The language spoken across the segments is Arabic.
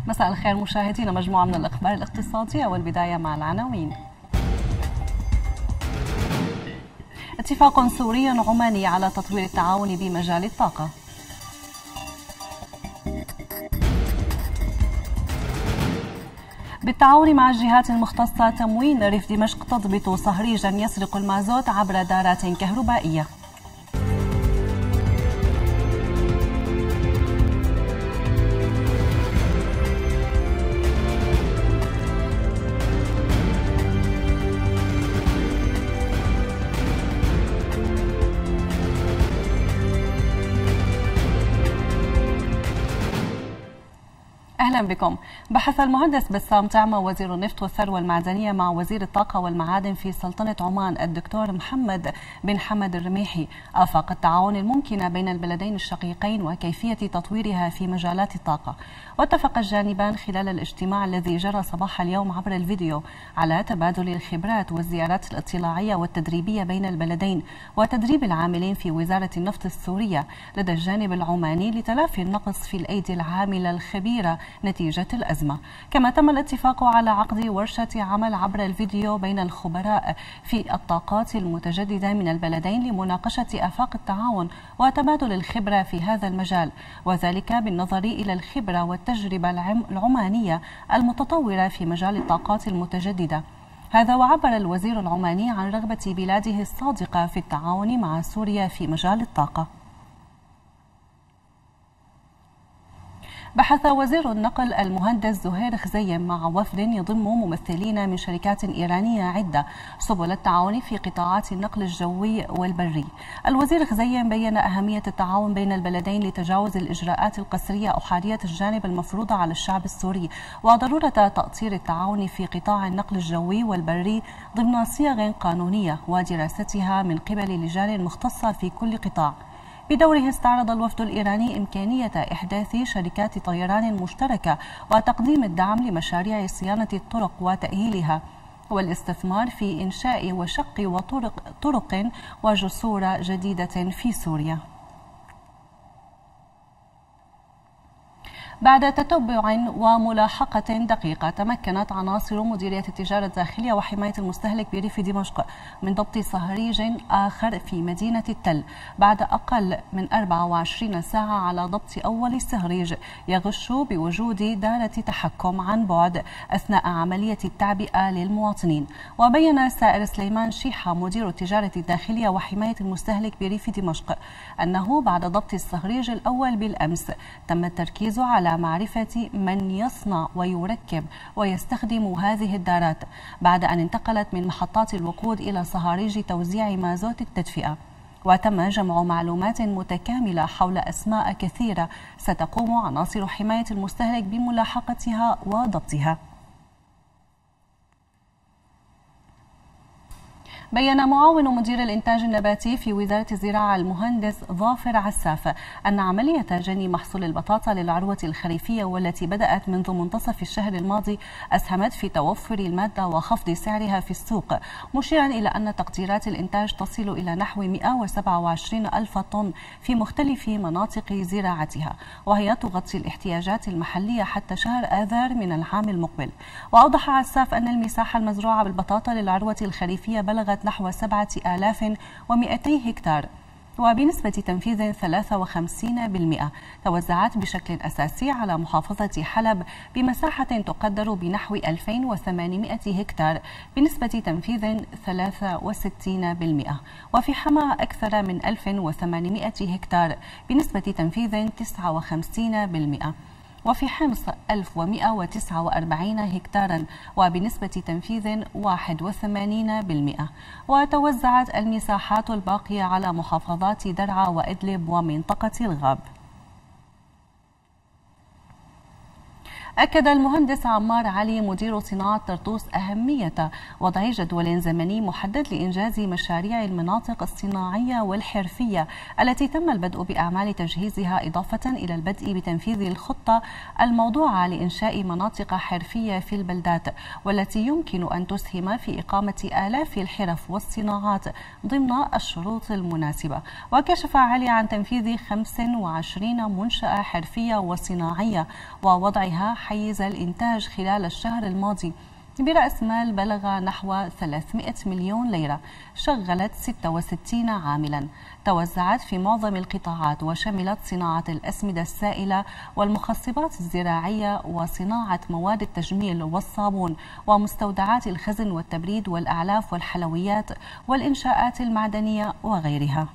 مساء الخير مشاهدينا، مجموعة من الأخبار الاقتصادية والبداية مع العناوين. اتفاق سوري عماني على تطوير التعاون بمجال الطاقة. بالتعاون مع الجهات المختصة تموين ريف دمشق تضبط صهريجا يسرق المازوت عبر دارات كهربائية. أهلا بكم. بحث المهندس بسام تعمة وزير النفط والثروة المعدنية مع وزير الطاقة والمعادن في سلطنة عمان الدكتور محمد بن حمد الرميحي آفاق التعاون الممكنة بين البلدين الشقيقين وكيفية تطويرها في مجالات الطاقة. واتفق الجانبان خلال الاجتماع الذي جرى صباح اليوم عبر الفيديو على تبادل الخبرات والزيارات الاطلاعية والتدريبية بين البلدين وتدريب العاملين في وزارة النفط السورية لدى الجانب العماني لتلافي النقص في الأيدي العاملة الخبيرة نتيجة الأزمة. كما تم الاتفاق على عقد ورشة عمل عبر الفيديو بين الخبراء في الطاقات المتجددة من البلدين لمناقشة آفاق التعاون وتبادل الخبرة في هذا المجال، وذلك بالنظر إلى الخبرة والتجربة العمانية المتطورة في مجال الطاقات المتجددة. هذا وعبر الوزير العماني عن رغبة بلاده الصادقة في التعاون مع سوريا في مجال الطاقة. بحث وزير النقل المهندس زهير خزيم مع وفد يضم ممثلين من شركات إيرانية عدة سبل التعاون في قطاعات النقل الجوي والبري. الوزير خزيم بين أهمية التعاون بين البلدين لتجاوز الإجراءات القسرية أحادية الجانب المفروضة على الشعب السوري، وضرورة تأطير التعاون في قطاع النقل الجوي والبري ضمن صيغ قانونية ودراستها من قبل لجان مختصة في كل قطاع. بدوره استعرض الوفد الإيراني إمكانية إحداث شركات طيران مشتركة وتقديم الدعم لمشاريع صيانة الطرق وتأهيلها والاستثمار في إنشاء وشق طرق وجسور جديدة في سوريا. بعد تتبع وملاحقة دقيقة تمكنت عناصر مديرية التجارة الداخلية وحماية المستهلك بريف دمشق من ضبط صهريج آخر في مدينة التل بعد أقل من 24 ساعة على ضبط أول صهريج يغش بوجود دارة تحكم عن بعد أثناء عملية التعبئة للمواطنين. وبين سائر سليمان شيحة مدير التجارة الداخلية وحماية المستهلك بريف دمشق أنه بعد ضبط الصهريج الأول بالأمس تم التركيز على معرفة من يصنع ويركب ويستخدم هذه الدارات بعد أن انتقلت من محطات الوقود إلى صهاريج توزيع مازوت التدفئة. وتم جمع معلومات متكاملة حول أسماء كثيرة ستقوم عناصر حماية المستهلك بملاحقتها وضبطها. بيّن معاون مدير الإنتاج النباتي في وزارة الزراعة المهندس ظافر عساف أن عملية جني محصول البطاطا للعروة الخريفية والتي بدأت منذ منتصف الشهر الماضي أسهمت في توفر المادة وخفض سعرها في السوق، مشيرا إلى أن تقديرات الإنتاج تصل إلى نحو 127 ألف طن في مختلف مناطق زراعتها، وهي تغطي الاحتياجات المحلية حتى شهر آذار من العام المقبل. وأوضح عساف أن المساحة المزروعة بالبطاطا للعروة الخريفية بلغت نحو 7200 هكتار وبنسبة تنفيذ 53%، توزعت بشكل أساسي على محافظة حلب بمساحة تقدر بنحو 2800 هكتار بنسبة تنفيذ 63%، وفي حما أكثر من 1800 هكتار بنسبة تنفيذ 59%، وفي حمص 1149 هكتارا وبنسبة تنفيذ 81%. وتوزعت المساحات الباقية على محافظات درعا وإدلب ومنطقة الغاب. أكد المهندس عمار علي مدير صناعة طرطوس أهمية وضع جدول زمني محدد لإنجاز مشاريع المناطق الصناعية والحرفية التي تم البدء بأعمال تجهيزها، إضافة إلى البدء بتنفيذ الخطة الموضوعة لإنشاء مناطق حرفية في البلدات والتي يمكن أن تسهم في إقامة آلاف الحرف والصناعات ضمن الشروط المناسبة. وكشف علي عن تنفيذ 25 منشأة حرفية وصناعية ووضعها حيز الإنتاج خلال الشهر الماضي برأس مال بلغ نحو 300 مليون ليرة، شغلت 66 عاملا، توزعت في معظم القطاعات وشملت صناعة الأسمدة السائلة والمخصبات الزراعية وصناعة مواد التجميل والصابون ومستودعات الخزن والتبريد والأعلاف والحلويات والإنشاءات المعدنية وغيرها.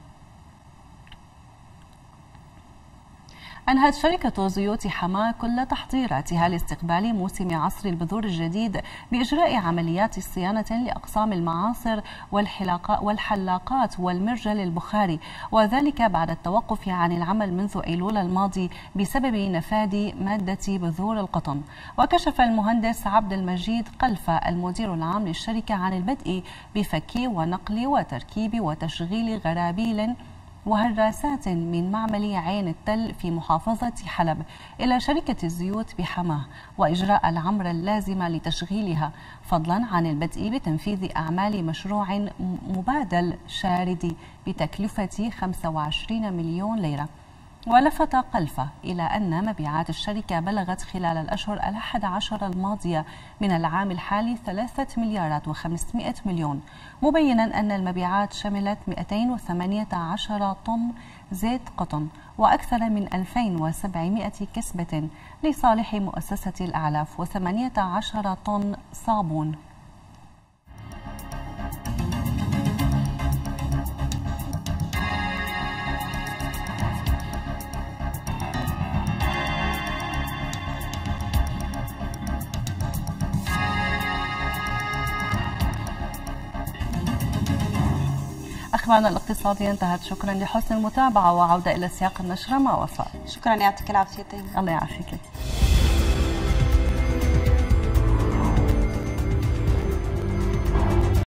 أنهت شركة زيوت حماة كل تحضيراتها لاستقبال موسم عصر البذور الجديد بإجراء عمليات صيانة لأقسام المعاصر والحلاقات والمرجل البخاري، وذلك بعد التوقف عن العمل منذ أيلول الماضي بسبب نفاذ مادة بذور القطن. وكشف المهندس عبد المجيد قلفة المدير العام للشركة عن البدء بفك ونقل وتركيب وتشغيل غرابيل وهراسات من معمل عين التل في محافظة حلب إلى شركة الزيوت بحماه، وإجراء العمرة اللازمة لتشغيلها، فضلا عن البدء بتنفيذ أعمال مشروع مبادل شاردي بتكلفة 25 مليون ليرة. ولفت قلفة إلى أن مبيعات الشركة بلغت خلال الأشهر 11 الماضية من العام الحالي 3 مليارات و500 مليون، مبينا أن المبيعات شملت 218 طن زيت قطن وأكثر من 2700 كسبة لصالح مؤسسة الأعلاف و18 طن صابون. أخبارنا الاقتصادية انتهت، شكرا لحسن المتابعة وعودة إلى سياق النشرة مع وفاء. شكرا، يعطيك العافية. الله يعافيك.